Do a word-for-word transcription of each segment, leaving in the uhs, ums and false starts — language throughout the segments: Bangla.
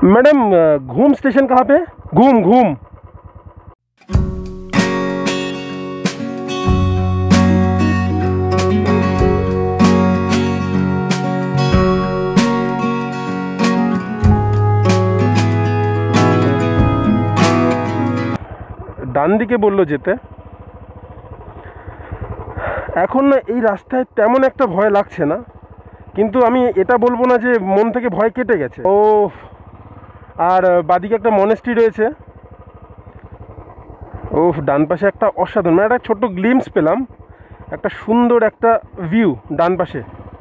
मैडम घूम स्टेशन कहाँ पे? घूम घूम ডান দিকে বললো যেতে। এখন না এই রাস্তায় তেমন একটা ভয় লাগছে না, কিন্তু আমি এটা বলবো না যে মন থেকে ভয় কেটে গেছে। ও আর বাদিকে একটা মনেস্ট্রি রয়েছে। ও ডান পাশে একটা অসাধারণ, মানে একটা ছোট্ট গ্লিমস পেলাম, একটা সুন্দর একটা ভিউ ডান পাশে।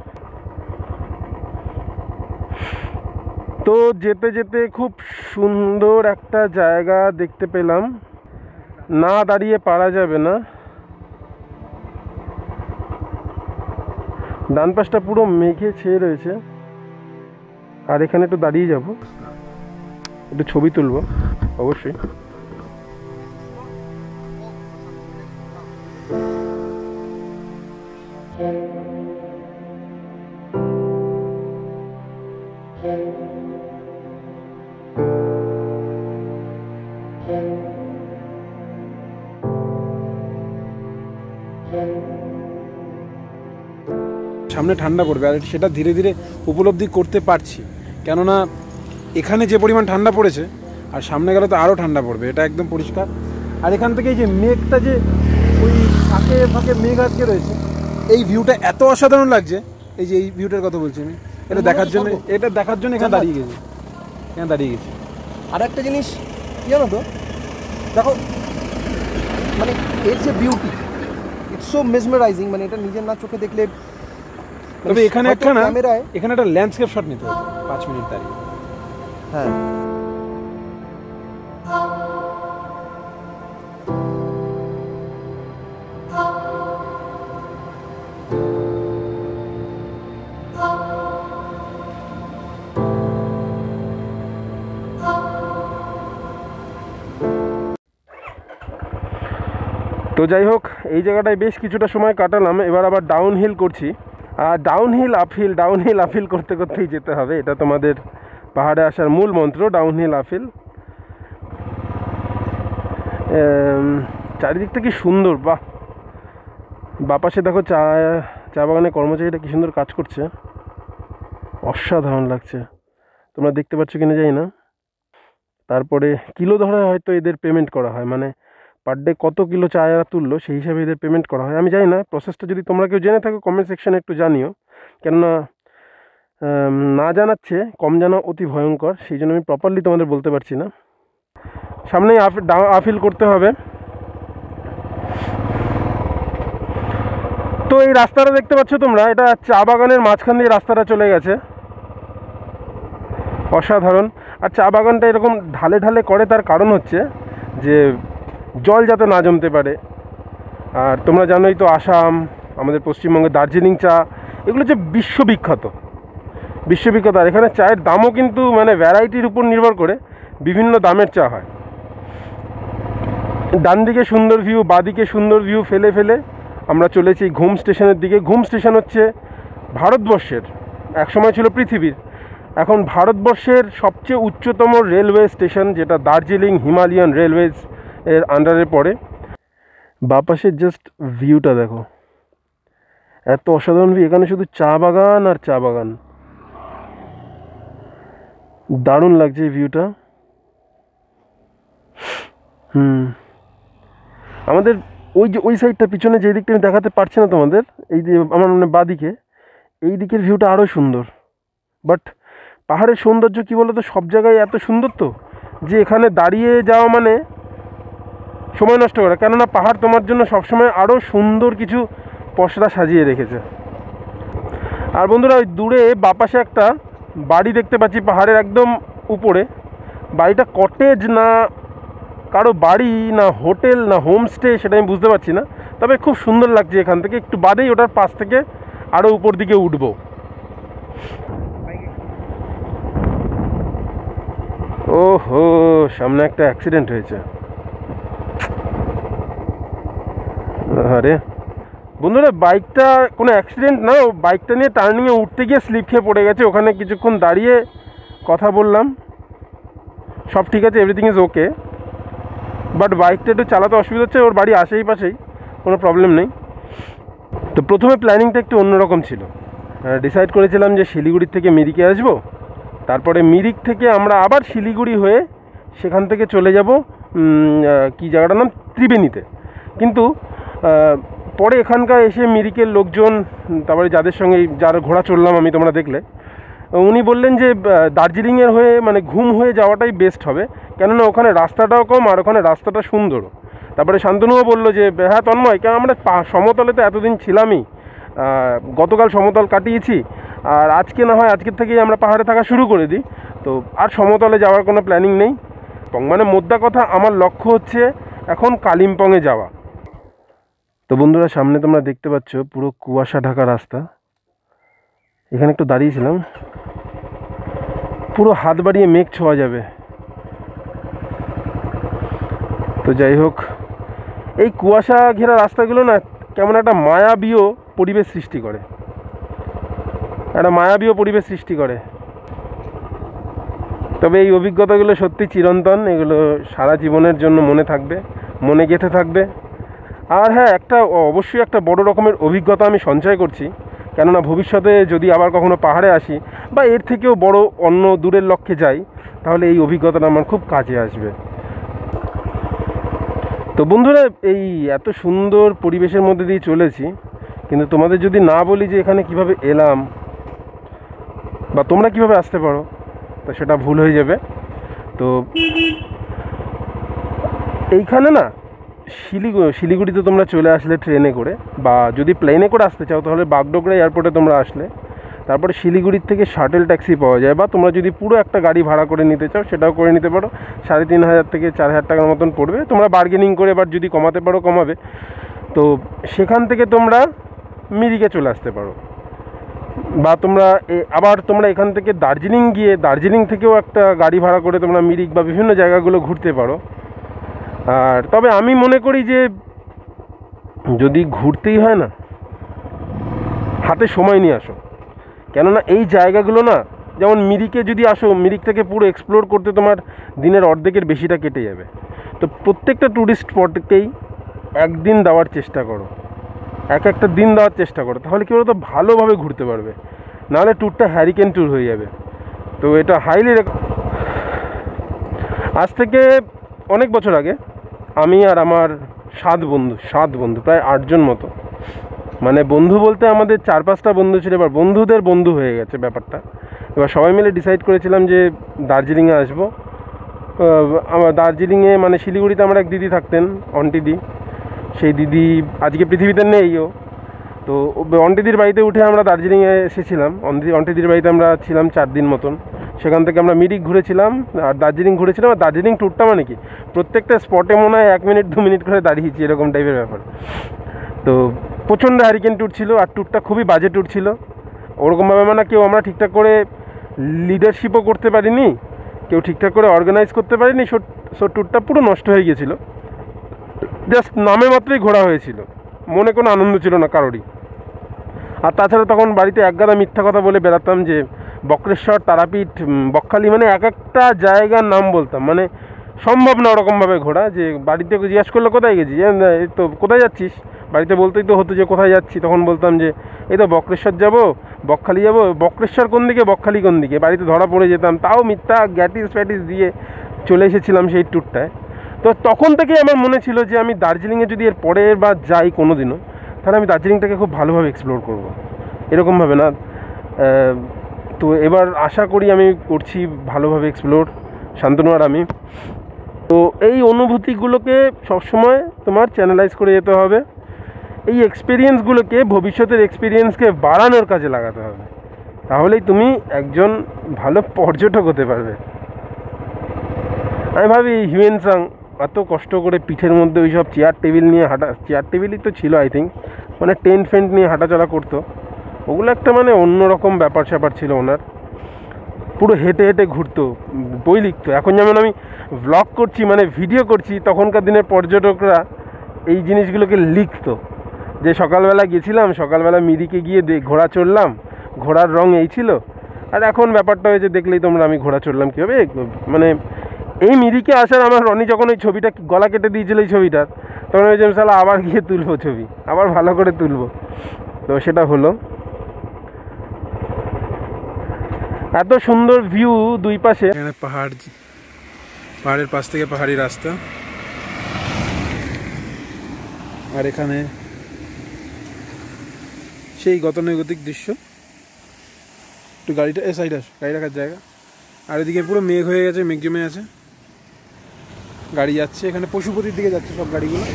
তো যেতে যেতে খুব সুন্দর একটা জায়গা দেখতে পেলাম, না দাঁড়িয়ে পারা যাবে না। ডান পাশটা পুরো মেঘে ছেয়ে রয়েছে, আর এখানে একটু দাঁড়িয়ে যাব, একটু ছবি তুলব অবশ্যই। সামনে ঠান্ডা পড়বে, আর সেটা ধীরে ধীরে উপলব্ধি করতে পারছি, কেননা এখানে যে পরিমাণ ঠান্ডা পড়েছে আর সামনে গেলে তো আরও ঠান্ডা পড়বে, এটা একদম পরিষ্কার। আর এখান থেকে এই যে মেঘটা, যে ওই ফাঁকে ফাঁকে মেঘ আটকে রয়েছে, এই ভিউটা এত অসাধারণ লাগছে। এই যে এই ভিউটার কথা বলছি আমি, এটা দেখার জন্য এটা দেখার জন্য এখানে দাঁড়িয়ে গেছি এখানে দাঁড়িয়ে গেছি আর একটা জিনিস কি জানো তো, দেখো মানে এর যে বিউটি, ইটস সো মেসমারাইজিং, মানে এটা নিজের না চোখে দেখলে। তবে এখানে একটা না, এখানে একটা ল্যান্ডস্কেপ শট নিতে হবে পাঁচ মিনিট দাঁড়িয়ে। হ্যাঁ তো যাই হোক, এই জায়গাটায় বেশ কিছুটা সময় কাটালাম। এবার আবার ডাউন হিল করছি, আর down hill uphill down hill uphill করতে করতেই যেতে হবে। এটা তোমাদের পাহাড়ে আসার মূল মন্ত্র, ডাউন হিল আপহিল। চারিদিকটা কি সুন্দর, বাহ। বাপাশে দেখো চা চা বাগানে কর্মচারীরা কি সুন্দর কাজ করছে, অসাধারণ লাগছে। তোমরা দেখতে পাচ্ছ কিনা জানি না। তারপরে কিলো ধরে হয়তো এদের পেমেন্ট করা হয়, মানে পার ডে কত কিলো চা এরা তুললো সেই হিসাবে এদের পেমেন্ট করা হয়। আমি জানি না প্রসেসটা, যদি তোমরা কেউ জেনে থাকো কমেন্ট সেকশানে একটু জানিও, কেননা না জানাচ্ছে কম জানা অতি ভয়ঙ্কর, সেই জন্য আমি প্রপারলি তোমাদের বলতে পারছি না। সামনেই আফিল করতে হবে। তো এই রাস্তাটা দেখতে পাচ্ছ তোমরা, এটা চা বাগানের মাঝখান দিয়ে রাস্তাটা চলে গেছে, অসাধারণ। আর চা বাগানটা এরকম ঢালে ঢালে করে, তার কারণ হচ্ছে যে জল যাতে না জমতে পারে। আর তোমরা জানোই তো আসাম, আমাদের পশ্চিমবঙ্গের দার্জিলিং চা, এগুলো যে বিশ্ববিখ্যাত বিশ্ববিখ্যাত আর এখানে চায়ের দামও কিন্তু মানে ভ্যারাইটির উপর নির্ভর করে বিভিন্ন দামের চা হয়। ডান দিকে সুন্দর ভিউ, বাদিকে সুন্দর ভিউ ফেলে ফেলে আমরা চলেছি ঘুম স্টেশনের দিকে। ঘুম স্টেশন হচ্ছে ভারতবর্ষের, একসময় ছিল পৃথিবীর, এখন ভারতবর্ষের সবচেয়ে উচ্চতম রেলওয়ে স্টেশন, যেটা দার্জিলিং হিমালয়ান রেলওয়েজ এর আন্ডারে পড়ে। বাপাশের জাস্ট ভিউটা দেখো, এত অসাধারণ ভিউ। এখানে শুধু চা বাগান আর চা বাগান, দারুণ লাগছে এই ভিউটা। হুম আমাদের ওই যে ওই সাইডটা পিছনে যে দিকটা আমি দেখাতে পারছি না তোমাদের, এই যে আমার মানে বাদিকে, এই দিকের ভিউটা আরও সুন্দর। বাট পাহাড়ের সৌন্দর্য কী বলো তো, সব জায়গায় এত সুন্দর তো, যে এখানে দাঁড়িয়ে যাওয়া মানে সময় নষ্ট করা, কেননা পাহাড় তোমার জন্য সবসময় আরও সুন্দর কিছু পসরা সাজিয়ে রেখেছে। আর বন্ধুরা, ওই দূরে বাপাশে একটা বাড়ি দেখতে পাচ্ছি পাহাড়ের একদম উপরে। বাড়িটা কটেজ না কারো বাড়ি, না হোটেল, না হোমস্টে, সেটা আমি বুঝতে পারছি না, তবে খুব সুন্দর লাগছে। এখান থেকে একটু বাদেই ওটার পাশ থেকে আরও উপর দিকে উঠবো। ওহো, সামনে একটা অ্যাক্সিডেন্ট হয়েছে। আরে বন্ধুরা, বাইকটা কোনো অ্যাক্সিডেন্ট না, ও বাইকটা নিয়ে টার্নিংয়ে উঠতে গিয়ে স্লিপ খেয়ে পড়ে গেছে। ওখানে কিছুক্ষণ দাঁড়িয়ে কথা বললাম, সব ঠিক আছে, এভরিথিং ইজ ওকে, বাট বাইকটা একটু চালাতে অসুবিধা হচ্ছে। ওর বাড়ি আশেই পাশেই, কোনো প্রবলেম নেই। তো প্রথমে প্ল্যানিংটা একটু অন্যরকম ছিল। ডিসাইড করেছিলাম যে শিলিগুড়ির থেকে মিরিকে আসবো, তারপরে মিরিক থেকে আমরা আবার শিলিগুড়ি হয়ে সেখান থেকে চলে যাব কি জায়গাটার নাম, ত্রিবেণীতে। কিন্তু পরে এখানকার এসে মিরিকের লোকজন, তারপরে যাদের সঙ্গে যার ঘোড়া চললাম আমি, তোমরা দেখলে, উনি বললেন যে দার্জিলিংয়ের হয়ে মানে ঘুম হয়ে যাওয়াটাই বেস্ট হবে, কেননা ওখানে রাস্তাটাও কম আর ওখানে রাস্তাটা সুন্দরও। তারপরে শান্তনুও বললো যে হ্যাঁ তন্ময়, কেন আমরা সমতলে তো এতদিন ছিলামই, গতকাল সমতল কাটিয়েছি, আর আজকে না হয় আজকের থেকেই আমরা পাহাড়ে থাকা শুরু করে দিই, তো আর সমতলে যাওয়ার কোনো প্ল্যানিং নেই। মানে মোদ্দা কথা, আমার লক্ষ্য হচ্ছে এখন কালিম্পংয়ে যাওয়া। তো বন্ধুরা, সামনে তোমরা দেখতে পাচ্ছ পুরো কুয়াশা ঢাকা রাস্তা। এখানে একটু দাঁড়িয়েছিলাম, পুরো হাত বাড়িয়ে মেঘ ছোঁয়া যাবে। তো যাই হোক, এই কুয়াশা ঘেরা রাস্তাগুলো না কেমন একটা মায়াবীয় পরিবেশ সৃষ্টি করে, একটা মায়াবীয় পরিবেশ সৃষ্টি করে। তবে এই অভিজ্ঞতাগুলো সত্যি চিরন্তন, এগুলো সারা জীবনের জন্য মনে থাকবে, মনে গেঁথে থাকবে। আর হ্যাঁ, একটা অবশ্যই একটা বড় রকমের অভিজ্ঞতা আমি সঞ্চয় করছি, কেননা ভবিষ্যতে যদি আবার কখনো পাহাড়ে আসি বা এর থেকেও বড় অন্য দূরের লক্ষ্যে যাই, তাহলে এই অভিজ্ঞতাটা আমার খুব কাজে আসবে। তো বন্ধুরা, এই এত সুন্দর পরিবেশের মধ্যে দিয়ে চলেছি, কিন্তু তোমাদের যদি না বলি যে এখানে কিভাবে এলাম বা তোমরা কিভাবে আসতে পারো, তো সেটা ভুল হয়ে যাবে। তো এইখানে না শিলিগুড়ি শিলিগুড়িতে তোমরা চলে আসলে ট্রেনে করে, বা যদি প্লেনে করে আসতে চাও তাহলে বাগডোগরা এয়ারপোর্টে তোমরা আসলে, তারপরে শিলিগুড়ির থেকে শাটেল ট্যাক্সি পাওয়া যায়, বা তোমরা যদি পুরো একটা গাড়ি ভাড়া করে নিতে চাও সেটাও করে নিতে পারো। সাড়ে তিন হাজার থেকে চার হাজার টাকার মতন পড়বে, তোমরা বার্গেনিং করে এবার যদি কমাতে পারো কমাবে। তো সেখান থেকে তোমরা মিরিকে চলে আসতে পারো, বা তোমরা আবার তোমরা এখান থেকে দার্জিলিং গিয়ে দার্জিলিং থেকেও একটা গাড়ি ভাড়া করে তোমরা মিরিক বা বিভিন্ন জায়গাগুলো ঘুরতে পারো। আর তবে আমি মনে করি যে যদি ঘুরতেই হয় না, হাতে সময় নিয়ে আসো, কেননা এই জায়গাগুলো না, যেমন মিরিকে যদি আসো, মিরিক থেকে পুরো এক্সপ্লোর করতে তোমার দিনের অর্ধেকের বেশিটা কেটে যাবে। তো প্রত্যেকটা ট্যুরিস্ট স্পটকেই একদিন দেওয়ার চেষ্টা করো, এক একটা দিন দেওয়ার চেষ্টা করো, তাহলে কী বলো তো, ভালোভাবে ঘুরতে পারবে। নাহলে ট্যুরটা হ্যারিকেন ট্যুর হয়ে যাবে। তো এটা হাইলি, আজ থেকে অনেক বছর আগে আমি আর আমার সাত বন্ধু সাত বন্ধু প্রায় আটজন মতো, মানে বন্ধু বলতে আমাদের চার পাঁচটা বন্ধু ছিল, এবার বন্ধুদের বন্ধু হয়ে গেছে ব্যাপারটা। এবার সবাই মিলে ডিসাইড করেছিলাম যে দার্জিলিংয়ে আসবো। আমার দার্জিলিংয়ে মানে শিলিগুড়িতে আমার এক দিদি থাকতেন, অন্টিদি। সেই দিদি আজকে পৃথিবীতে নেইও। তো অন্টিদির বাড়িতে উঠে আমরা দার্জিলিংয়ে এসেছিলাম। অন্টিদির বাড়িতে আমরা ছিলাম চার দিন মতন। সেখান থেকে আমরা মিরিক ঘুরেছিলাম আর দার্জিলিং ঘুরেছিলাম। আর দার্জিলিং ট্যুরটা মানে কি, প্রত্যেকটা স্পটে মনে হয় এক মিনিট দু মিনিট করে দাঁড়িয়েছি, এরকম টাইপের ব্যাপার। তো প্রচণ্ড হ্যারিকেন ট্যুর ছিল, আর ট্যুরটা খুবই বাজে ট্যুর ছিল। ওরকমভাবে মানে কেউ আমরা ঠিকঠাক করে লিডারশিপও করতে পারিনি, কেউ ঠিকঠাক করে অর্গানাইজ করতে পারিনি। সো ট্যুরটা পুরো নষ্ট হয়ে গিয়েছিল, জাস্ট নামে মাত্রই ঘোরা হয়েছিল, মনে কোনো আনন্দ ছিল না কারোরই। আর তাছাড়া তখন বাড়িতে একগাদা মিথ্যা কথা বলে বেড়াতাম যে বক্রেশ্বর, তারাপীঠ, বকখালি, মানে এক একটা জায়গার নাম বলতাম, মানে সম্ভব না ওরকমভাবে ঘোরা। যে বাড়িতে জিজ্ঞাসা করলে কোথায় গেছি, এই তো কোথায় যাচ্ছিস, বাড়িতে বলতেই তো হতো যে কোথায় যাচ্ছি, তখন বলতাম যে এই তো বক্রেশ্বর যাবো, বকখালি যাবো। বক্রেশ্বর কোন দিকে, বকখালি কোন দিকে, বাড়িতে ধরা পড়ে যেতাম। তাও মিথ্যা গ্যাটিস ফ্যাটিস দিয়ে চলে এসেছিলাম সেই ট্যুরটায়। তো তখন থেকেই আমার মনে ছিল যে আমি দার্জিলিংয়ে যদি এর পরের বার যাই কোনো দিনও, তাহলে আমি দার্জিলিংটাকে খুব ভালোভাবে এক্সপ্লোর করবো, এরকমভাবে না। তো এবার আশা করি আমি করছি ভালোভাবে এক্সপ্লোর, শান্তনু আর আমি। তো এই অনুভূতিগুলোকে সবসময় তোমার চ্যানেলাইজ করে যেতে হবে, এই এক্সপিরিয়েন্সগুলোকে ভবিষ্যতের এক্সপিরিয়েন্সকে বাড়ানোর কাজে লাগাতে হবে, তাহলেই তুমি একজন ভালো পর্যটক হতে পারবে। আমি ভাবি হিউয়েনসাং এত কষ্ট করে পিঠের মধ্যে ওই সব চেয়ার টেবিল নিয়ে হাঁটা, চেয়ার টেবিলই তো ছিল আই থিঙ্ক, মানে টেন্ট ফেন্ট নিয়ে হাঁটাচলা করতো, ওগুলো একটা মানে অন্যরকম ব্যাপার স্যাপার ছিল ওনার। পুরো হেঁটে হেঁটে ঘুরতো, বই লিখতো। এখন যেমন আমি ব্লগ করছি, মানে ভিডিও করছি, তখনকার দিনের পর্যটকরা এই জিনিসগুলোকে লিখতো যে সকালবেলা গেছিলাম, সকালবেলা মিরিকে গিয়ে ঘোড়া চড়লাম, ঘোড়ার রং এই ছিল। আর এখন ব্যাপারটা হয়েছে, দেখলেই তোমরা আমি ঘোড়া চড়লাম কীভাবে, মানে এই মিরিকে আসার আমার রনি যখন ওই ছবিটা গলা কেটে দিয়েছিল এই ছবিটার, তখন ওই যে শালা আবার গিয়ে তুলবো ছবি, আবার ভালো করে তুলবো। তো সেটা হলো। এত সুন্দর ভিউ দুই পাশে, এখানে পাহাড়, পাহাড়ের পাশ থেকে পাহাড়ি রাস্তা, আর এখানে সেই গতানুগতিক দৃশ্য। একটু গাড়িটা এ সাইড আস, গাড়ি রাখার জায়গা। আর এদিকে পুরো মেঘ হয়ে গেছে, মেঘ জমে আছে, গাড়ি যাচ্ছে এখানে পশুপতির দিকে যাচ্ছে সব গাড়িগুলো।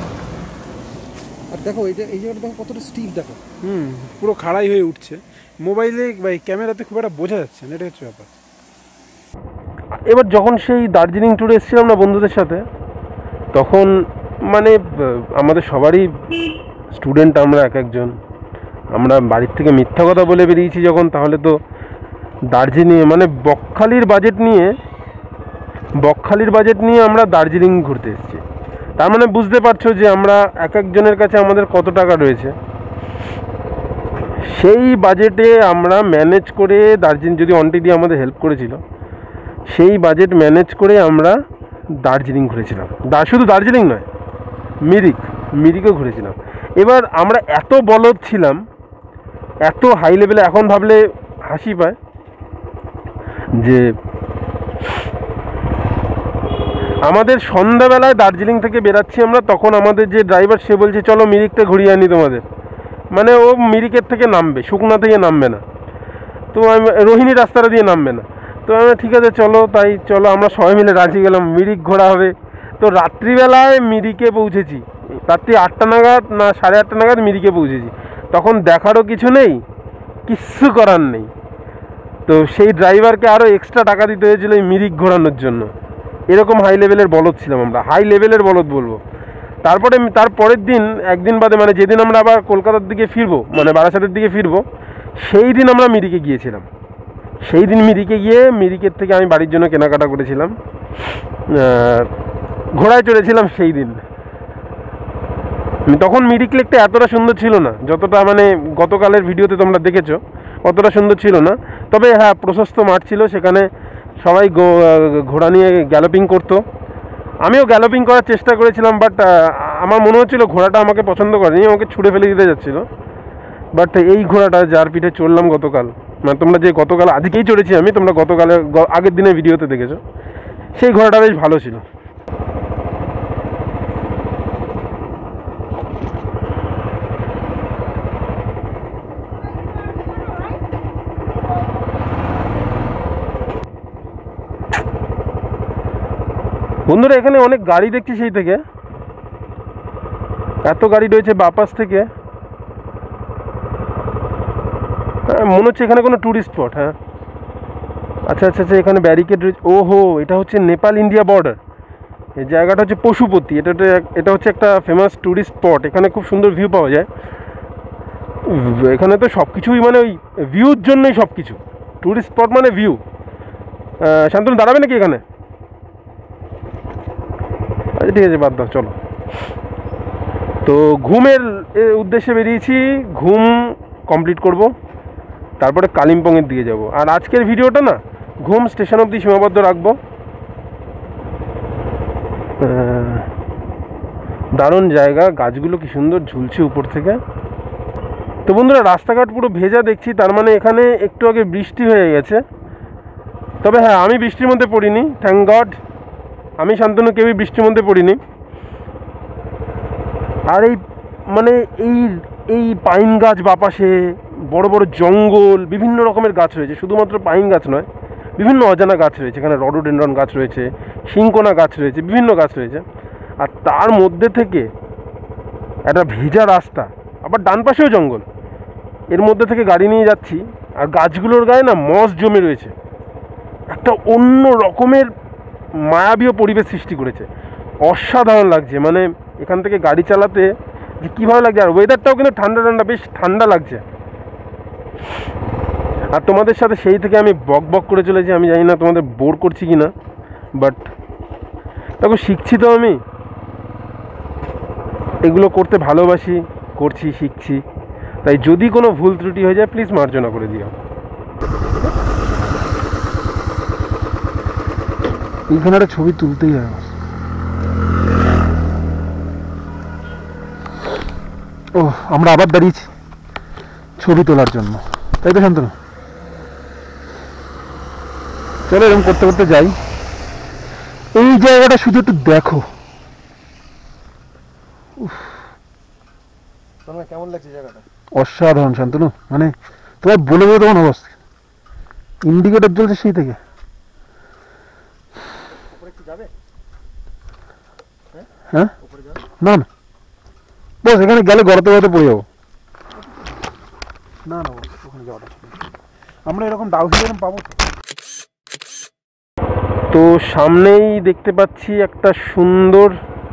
আর দেখো এই যে এই জায়গাটা দেখো কতটা স্টিফ দেখো। হুম, পুরো খাড়াই হয়ে উঠছে। মোবাইলে বা ক্যামেরাতে খুব একটা বোঝা যাচ্ছে না, এটা হচ্ছে ব্যাপার। এবার যখন সেই দার্জিলিং ট্যুরে এসেছিলাম না বন্ধুদের সাথে, তখন মানে আমাদের সবারই স্টুডেন্ট আমরা এক একজন, আমরা বাড়ির থেকে মিথ্যা কথা বলে বেরিয়েছি যখন, তাহলে তো দার্জিলিং মানে বকখালির বাজেট নিয়ে বকখালির বাজেট নিয়ে আমরা দার্জিলিং ঘুরতে এসেছি। তার মানে বুঝতে পারছো যে আমরা এক একজনের কাছে আমাদের কত টাকা রয়েছে। সেই বাজেটে আমরা ম্যানেজ করে দার্জিলিং, যদি অন্টি দিয়ে আমাদের হেল্প করেছিল, সেই বাজেট ম্যানেজ করে আমরা দার্জিলিং ঘুরেছিলাম। শুধু দার্জিলিং নয়, মিরিক মিরিকও ঘুরেছিলাম। এবার আমরা এত বলদ ছিলাম, এত হাই লেভেলে, এখন ভাবলে হাসি পায় যে আমাদের সন্ধ্যাবেলায় দার্জিলিং থেকে বেরাচ্ছি আমরা, তখন আমাদের যে ড্রাইভার সে বলছে চলো মিরিকটা ঘুরিয়ে আনি তোমাদের। মানে ও মিরিকের থেকে নামবে, শুকনা থেকে নামবে না, তো আমি রোহিণী রাস্তাটা দিয়ে নামবে না। তো আমি ঠিক আছে চলো, তাই চলো আমরা সবাই মিলে রাজি গেলাম, মিরিক ঘোরা হবে। তো রাত্রিবেলায় মিরিকে পৌঁছেছি, রাত্রি আটটা নাগাদ না সাড়ে আটটা নাগাদ মিরিকে পৌঁছেছি। তখন দেখারও কিছু নেই, কিচ্ছু করার নেই। তো সেই ড্রাইভারকে আরও এক্সট্রা টাকা দিতে হয়েছিল এই মিরিক ঘোরানোর জন্য। এরকম হাই লেভেলের বলদ ছিলাম আমরা, হাই লেভেলের বলদ বলবো। তারপরে তার পরের দিন, একদিন বাদে, মানে যেদিন আমরা আবার কলকাতার দিকে ফিরবো, মানে বারাসাতের দিকে ফিরবো, সেই দিন আমরা মিরিকে গিয়েছিলাম। সেই দিন মিরিকে গিয়ে মিরিকের থেকে আমি বাড়ির জন্য কেনাকাটা করেছিলাম, ঘোড়ায় চড়েছিলাম সেই দিন। তখন মিরিক লেকটা এতটা সুন্দর ছিল না, যতটা মানে গতকালের ভিডিওতে তোমরা দেখেছো, অতটা সুন্দর ছিল না। তবে হ্যাঁ, প্রশস্ত মাঠ ছিল, সেখানে সবাই ঘোড়া নিয়ে গ্যালোপিং করতো। আমিও গ্যালোপিং করার চেষ্টা করেছিলাম, বাট আমার মনে হচ্ছিলো ঘোড়াটা আমাকে পছন্দ করেনি, আমাকে ছুঁড়ে ফেলে দিতে যাচ্ছিল। বাট এই ঘোড়াটা যার পিঠে চড়লাম গতকাল, মানে তোমরা যে গতকাল, আজকেই চড়েছি আমি, তোমরা গতকালের আগের দিনের ভিডিওতে দেখেছো, সেই ঘোড়াটা বেশ ভালো ছিল। বন্ধুরা এখানে অনেক গাড়ি দেখছি, সেই থেকে এত গাড়ি রয়েছে বাপাস থেকে, মনে হচ্ছে এখানে কোনো ট্যুরিস্ট স্পট। হ্যাঁ, আচ্ছা আচ্ছা আচ্ছা, এখানে ব্যারিকেড রয়েছে। ওহো, এটা হচ্ছে নেপাল ইন্ডিয়া বর্ডার। এই জায়গাটা হচ্ছে পশুপতি, এটা এটা হচ্ছে একটা ফেমাস ট্যুরিস্ট স্পট। এখানে খুব সুন্দর ভিউ পাওয়া যায়। এখানে তো সব কিছুই মানে ওই ভিউর জন্যই সব কিছু, ট্যুরিস্ট স্পট মানে ভিউ। শান্তনু দাঁড়াবে নাকি এখানে? আচ্ছা ঠিক আছে, বাদ দাও, চলো। তো ঘুমের উদ্দেশ্যে বেরিয়েছি, ঘুম কমপ্লিট করব, তারপরে কালিম্পংয়ের দিকে যাব। আর আজকের ভিডিওটা না ঘুম স্টেশন অবধি সীমাবদ্ধ রাখবো। দারুণ জায়গা, গাছগুলো কি সুন্দর ঝুলছে উপর থেকে। তো বন্ধুরা রাস্তাঘাট পুরো ভেজা দেখছি, তার মানে এখানে একটু আগে বৃষ্টি হয়ে গেছে। তবে হ্যাঁ, আমি বৃষ্টির মধ্যে পড়িনি, থ্যাংক গড। আমি শান্তনু কেউই বৃষ্টির মধ্যে পড়িনি। আর এই মানে এই এই পাইন গাছ বাপাশে, বড় বড় জঙ্গল, বিভিন্ন রকমের গাছ রয়েছে, শুধুমাত্র পাইন গাছ নয়, বিভিন্ন অজানা গাছ রয়েছে। এখানে রডোডেনড্রন গাছ রয়েছে, সিংকোনা গাছ রয়েছে, বিভিন্ন গাছ রয়েছে। আর তার মধ্যে থেকে একটা ভেজা রাস্তা, আবার ডান পাশেও জঙ্গল, এর মধ্যে থেকে গাড়ি নিয়ে যাচ্ছি। আর গাছগুলোর গায়ে না মস জমে রয়েছে, একটা অন্য রকমের মায়াবীয় পরিবেশ সৃষ্টি করেছে, অসাধারণ লাগছে। মানে এখান থেকে গাড়ি চালাতে যে কীভাবে লাগছে, আর ওয়েদারটাও কিন্তু ঠান্ডা ঠান্ডা, বেশ ঠান্ডা লাগছে। আর তোমাদের সাথে সেই থেকে আমি বক বক করে চলেছি, আমি জানি না তোমাদের বোর করছি কি না, বাট দেখো শিখছি তো, আমি এগুলো করতে ভালোবাসি, করছি, শিখছি। তাই যদি কোনো ভুল ত্রুটি হয়ে যায় প্লিজ মার্জনা করে দিও। এইখানে একটা ছবি তুলতেই হবে। ও আমরা আবার দাঁড়িয়েছি ছবি তোলার জন্য, তাই তো শান্তনু? চলো এরকম করতে করতে যাই। এই জায়গাটা শুধু একটু দেখো, তোমার কেমন লাগছে জায়গাটা? অসাধারণ শান্তনু, মানে তোমার বলে বলে তখন অবস্থা। ইন্ডিকেটর জ্বলছে সেই থেকে। উপরে কি যাবে? হ্যাঁ উপরে যাবে না না, বস এখানে গেলে গড়াতে গড়াতে পড়ে যাবো। না না বস, ওখানে যাওয়াটা আমরা এরকম ডাউন এরকম পাবো তো। তো সামনেই দেখতে পাচ্ছি একটা সুন্দর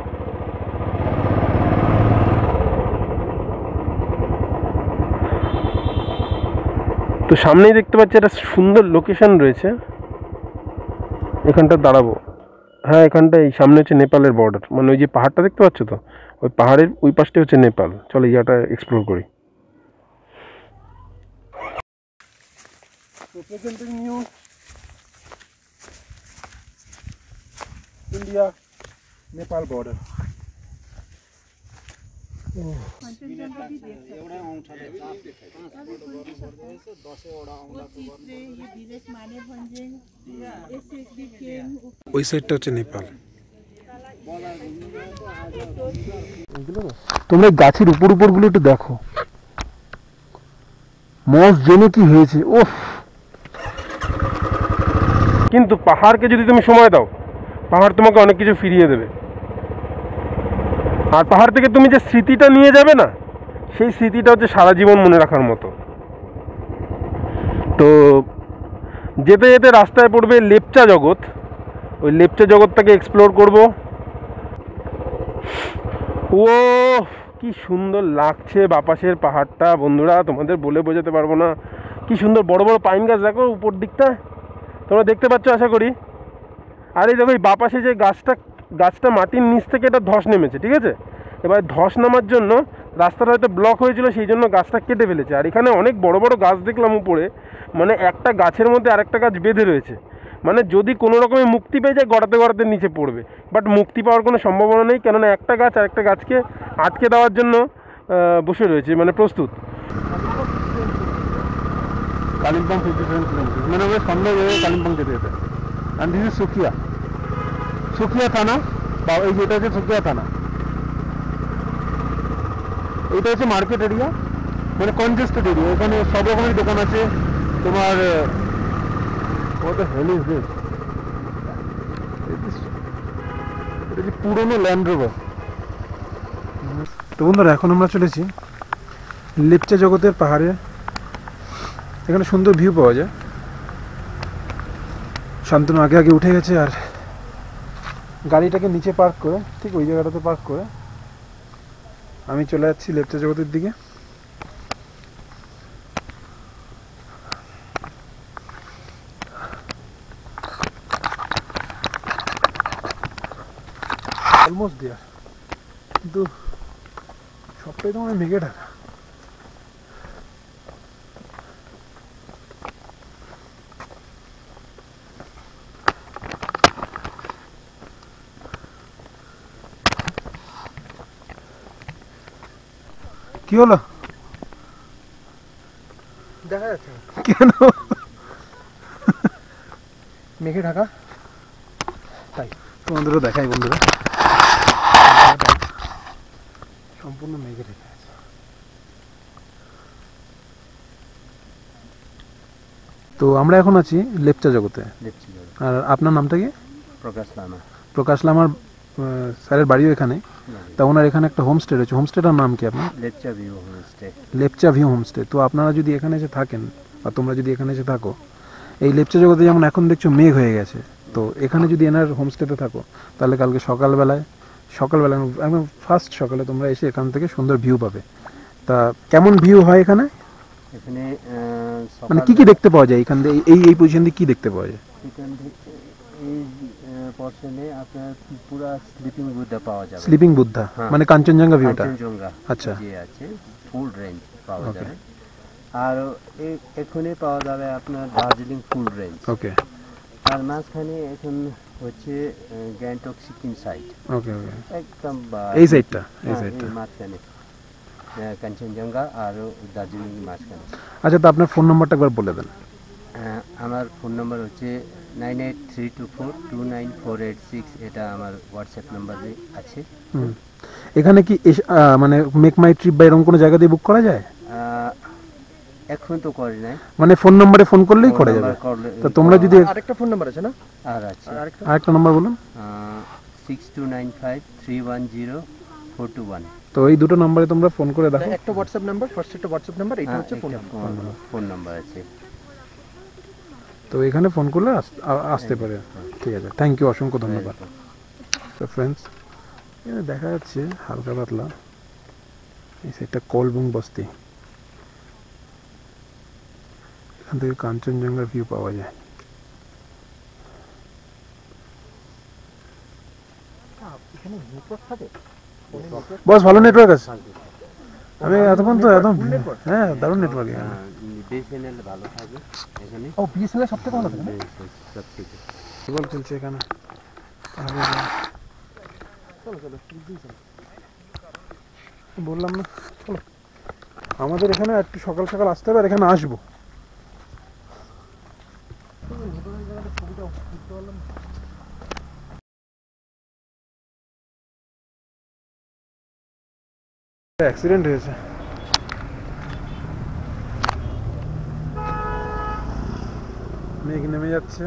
তো সামনেই দেখতে পাচ্ছি একটা সুন্দর লোকেশন রয়েছে, এখানটা দাঁড়াবো। হ্যাঁ এখানটা এই সামনে হচ্ছে নেপালের বর্ডার, মানে ওই যে পাহাড়টা দেখতে পাচ্ছ তো, ওই পাহাড়ের ওই পাশটা হচ্ছে নেপাল। চলো এই জায়গাটা এক্সপ্লোর করি। Presenting news India Nepal border. ওই সাইডটা হচ্ছে নেপাল। তোমরা গাছের উপর উপর গুলো একটু দেখো, মস জেনে কি হয়েছে। ওফ, কিন্তু পাহাড়কে যদি তুমি সময় দাও, পাহাড় তোমাকে অনেক কিছু ফিরিয়ে দেবে। আর পাহাড় থেকে তুমি যে স্মৃতিটা নিয়ে যাবে না, সেই স্মৃতিটা হচ্ছে সারা জীবন মনে রাখার মতো। তো যেতে যেতে রাস্তায় পড়বে লেপচা জগৎ, ওই লেপচা জগৎটাকে এক্সপ্লোর করব। ও কি সুন্দর লাগছে বাপাসের পাহাড়টা বন্ধুরা, তোমাদের বলে বোঝাতে পারবো না। কি সুন্দর বড় বড় পাইন গাছ দেখো উপর দিকটা, তোমরা দেখতে পাচ্ছ আশা করি। আর এই দেখো এই বাপাসে যে গাছটা, গাছটা মাটির নিচ থেকে এটা ধস নেমেছে, ঠিক আছে? এবার ধস নামার জন্য রাস্তাটা হয়তো ব্লক হয়েছিল, সেই জন্য গাছটা কেটে ফেলেছে। আর এখানে অনেক বড় বড় গাছ দেখলাম উপরে, মানে একটা গাছের মধ্যে আরেকটা গাছ বেঁধে রয়েছে, মানে যদি কোনো রকমে মুক্তি পেয়ে যায় গড়াতে গড়াতে নিচে পড়বে। বাট মুক্তি পাওয়ার কোনো সম্ভাবনা নেই, কেননা একটা গাছ আরেকটা গাছকে আটকে দেওয়ার জন্য বসে রয়েছে, মানে প্রস্তুত। কালিম্পং ফিফটি সেভেন কিলোমিটার, মানে ওই সন্ধ্যা জায়গায় কালিম্পং যেতে যেতে। And this is Sukia, Sukia থানা, বা এই যেটা হচ্ছে সুকিয়া থানা। এইটা হচ্ছে মার্কেট এরিয়া, মানে কনজেস্টেড এরিয়া। এখানে সব রকমের দোকান আছে তোমার। What the hell is this? এটা যে পুরনো ল্যান্ড রোভার। তো বন্ধুরা এখন আমরা চলেছি লেপচা জগতের পাহাড়ে। এখানে সুন্দর ভিউ পাওয়া যায়। শান্তনু আগে আগে উঠে গেছে, আর গাড়িটাকে নিচে পার্ক করে ঠিক ওই জায়গাটাতে পার্ক করে আমি চলে যাচ্ছি লেপচা জগতের দিকে। অলমোস্ট দেয়ার, কিন্তু সবটাই তো মানে মেঘে ঢাকা। কি হলো? দেখা যাচ্ছে না কেন? মেঘে ঢাকা, তাই তোমাদেরও দেখাই বন্ধুরা, সম্পূর্ণ মেঘে ঢেকে আছে। তো আমরা এখন আছি লেপচা জগতে। আর আপনার নামটা কি? প্রকাশ লামা। প্রকাশ লামার স্যারের বাড়িও এখানে। তা ওনার এখানে একটা হোমস্টে রয়েছে, হোমস্টেটার নাম কি আপনার? Lepcha view homestay. Lepcha view homestay. তো আপনারা যদি এখানে এসে থাকেন, বা তোমরা যদি এখানে এসে থাকো, এই লেপচা জগতে যেমন এখন দেখছো মেঘ হয়ে গেছে, তো এখানে যদি এনার হোমস্টেতে থাকো, তাহলে কালকে সকালবেলায় সকালবেলায় একদম ফার্স্ট সকালে তোমরা এসে এখান থেকে সুন্দর ভিউ পাবে। তা কেমন ভিউ হয় এখানে? এখানে মানে কি কি দেখতে পাওয়া যায় এখান থেকে? এই এই পজিশন দিয়ে কি দেখতে পাওয়া যায়? এখান থেকে এই পর্শনে আপনার পুরো স্লিপিং বুদ্ধা পাওয়া যাবে। স্লিপিং বুদ্ধা মানে কাঞ্চনজঙ্ঘা ভিউটা? কাঞ্চনজঙ্ঘা আচ্ছা, যে আছে ফুল রেঞ্জ পাওয়া যাবে। আর এখানে পাওয়া যাবে আপনার দার্জিলিং ফুল রেঞ্জ। ওকে। আর মাঝখানে এখন হচ্ছে Gangtok Sikkim side okay okay একদম বা এই সাইডটা এই হ্যাঁ, সাইডটা এই মাঝখানে আহ, কাঞ্চনজঙ্ঘা আর দার্জিলিং মাঝখানে। আচ্ছা, তো আপনার ফোন নাম্বারটা একবার বলে দেন। আহ, আমার ফোন নাম্বার হচ্ছে nine eight three two four two nine four eight six, এটা আমার হোয়াটসঅ্যাপ নাম্বারে আছে। হুম। এখানে কি এস- আহ, মানে মেক মাই ট্রিপ বা এরকম কোনো জায়গা দিয়ে বুক করা যায়? আহ, এখন তো করে নাই, মানে ফোন নাম্বারে ফোন করলেই ফোন করা নাম্বার যাবে। করলে তো তোমরা যদি আরেকটা ফোন নাম্বার আছে না? আর আছে আর আরেকটা আরেকটা নাম্বার বলুন। Six two nine five three one zero four two one. তো এই দুটো নাম্বারে তোমরা ফোন করে দেখো। একটা হোয়াটসঅ্যাপ নাম্বার, ফার্স্ট একটা হোয়াটসঅ্যাপ নাম্বার, এটা হচ্ছে ফোন নাম্বার। ফোন নাম্বার আছে। তো এখানে ফোন করলে আস- আ- আসতে পারে। ঠিক আছে, থ্যাংক ইউ, অসংখ্য ধন্যবাদ। তো ফ্রেন্ডস, এখানে দেখা যাচ্ছে হালকা পাতলা এই সাইডটা কলবুং বস্তি, এখান থেকে কাঞ্চনজঙ্ঘার ভিউ পাওয়া যায়। এখানে নেটওয়ার্ক থাকে? বস ভালো নেটওয়ার্ক আছে। আমি এতক্ষণ তো একদম হ্যাঁ দারুণ নেটওয়ার্ক এখানে। বিএসএনএল ভালো থাকে এখানে। ও বিএসএনএল সবথেকে ভালো থাকে না? সব থেকে কেবল চলছে এখানে। তাহলে চলো চলো প্লিজ চলো। বললাম না, চলো আমাদের এখানে একটু সকাল সকাল আসতে হবে, আর এখানে আসবো। অ্যাক্সিডেন্ট হয়েছে। মেঘ নেমে যাচ্ছে।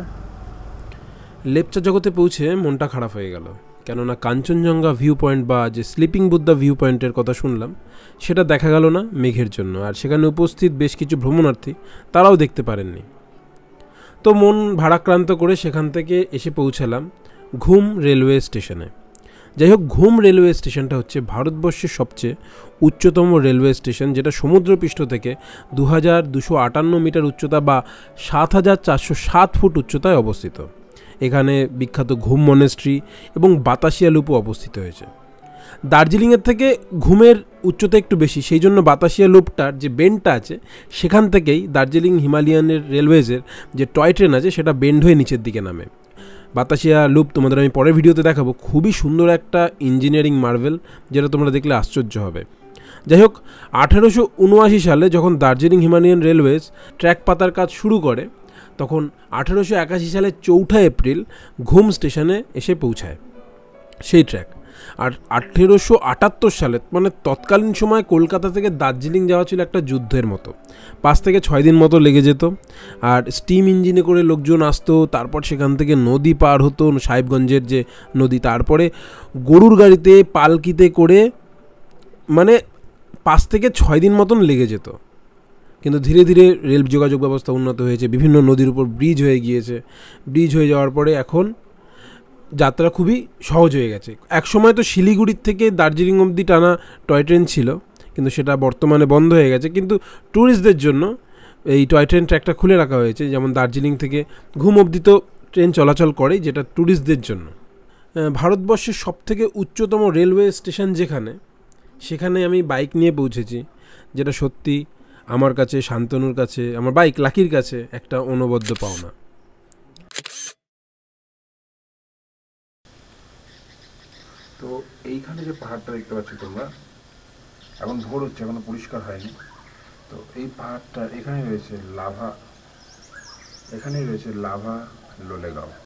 লেপচা জগতে পৌঁছে মনটা খারাপ হয়ে গেল, কেননা কাঞ্চনজঙ্ঘা ভিউ পয়েন্ট বা যে স্লিপিং বুদ্ধা ভিউ পয়েন্টের কথা শুনলাম সেটা দেখা গেল না মেঘের জন্য, আর সেখানে উপস্থিত বেশ কিছু ভ্রমণার্থী তারাও দেখতে পারেননি। তো মন ভারাক্রান্ত করে সেখান থেকে এসে পৌঁছালাম ঘুম রেলওয়ে স্টেশনে। যাই হোক, ঘুম রেলওয়ে স্টেশনটা হচ্ছে ভারতবর্ষের সবচেয়ে উচ্চতম রেলওয়ে স্টেশন, যেটা সমুদ্রপৃষ্ঠ থেকে দু হাজার দুশো আটান্ন মিটার উচ্চতা বা সাত হাজার চারশো সাত ফুট উচ্চতায় অবস্থিত। এখানে বিখ্যাত ঘুম মনেস্ট্রি এবং বাতাসিয়া লুপও অবস্থিত হয়েছে। দার্জিলিংয়ের থেকে ঘুমের উচ্চতা একটু বেশি, সেই জন্য বাতাসিয়া লুপটার যে বেন্ডটা আছে সেখান থেকেই দার্জিলিং হিমালয়ানের রেলওয়েজের যে টয় ট্রেন আছে সেটা বেন্ড হয়ে নিচের দিকে নামে। বাতাসিয়া লুপ তোমাদের আমি পরের ভিডিওতে দেখাবো, খুবই সুন্দর একটা ইঞ্জিনিয়ারিং মার্ভেল, যেটা তোমরা দেখলে আশ্চর্য হবে। যাই হোক, আঠেরোশো উনআশি সালে যখন দার্জিলিং হিমালয়ান রেলওয়েজ ট্র্যাক পাতার কাজ শুরু করে, তখন আঠেরোশো একাশি সালের চৌঠা এপ্রিল ঘুম স্টেশনে এসে পৌঁছায় সেই ট্র্যাক। আর আঠেরোশো আটাত্তর সালে মানে তৎকালীন সময় কলকাতা থেকে দার্জিলিং যাওয়া ছিল একটা যুদ্ধের মতো, পাঁচ থেকে ছয় দিন মতো লেগে যেত। আর স্টিম ইঞ্জিনে করে লোকজন আসতো, তারপর সেখান থেকে নদী পার হতো, সাহেবগঞ্জের যে নদী, তারপরে গরুর গাড়িতে পালকিতে করে, মানে পাঁচ থেকে ছয় দিন মতন লেগে যেত। কিন্তু ধীরে ধীরে রেল যোগাযোগ ব্যবস্থা উন্নত হয়েছে, বিভিন্ন নদীর উপর ব্রিজ হয়ে গিয়েছে। ব্রিজ হয়ে যাওয়ার পরে এখন যাত্রা খুবই সহজ হয়ে গেছে। একসময় তো শিলিগুড়ির থেকে দার্জিলিং অবধি টানা টয় ট্রেন ছিল, কিন্তু সেটা বর্তমানে বন্ধ হয়ে গেছে। কিন্তু ট্যুরিস্টদের জন্য এই টয় ট্রেন ট্র্যাকটা খুলে রাখা হয়েছে, যেমন দার্জিলিং থেকে ঘুম অবধি তো ট্রেন চলাচল করে, যেটা ট্যুরিস্টদের জন্য। ভারতবর্ষের সবথেকে উচ্চতম রেলওয়ে স্টেশন যেখানে, সেখানে আমি বাইক নিয়ে পৌঁছেছি, যেটা সত্যি আমার কাছে, শান্তনুর কাছে, আমার বাইক লাকির কাছে একটা অনবদ্য পাওনা। তো এইখানে যে পাহাড়টা দেখতে পাচ্ছ তোমরা, এখন ভোর হচ্ছে, এখনো পরিষ্কার হয়নি। তো এই পাহাড়টা, এখানে রয়েছে লাভা, এখানেই রয়েছে লাভা লোলেগাঁও।